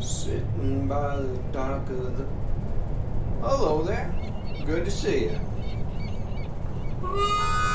Sitting by the dock of the... Hello there. Good to see you.